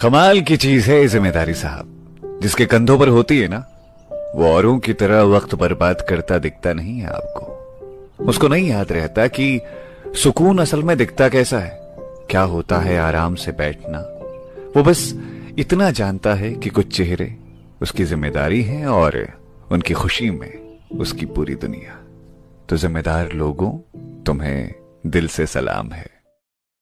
कमाल की चीज है जिम्मेदारी साहब, जिसके कंधों पर होती है ना, वो औरों की तरह वक्त बर्बाद करता दिखता नहीं है आपको। उसको नहीं याद रहता कि सुकून असल में दिखता कैसा है, क्या होता है आराम से बैठना। वो बस इतना जानता है कि कुछ चेहरे उसकी जिम्मेदारी हैं और उनकी खुशी में उसकी पूरी दुनिया। तो जिम्मेदार लोगों, तुम्हें दिल से सलाम है।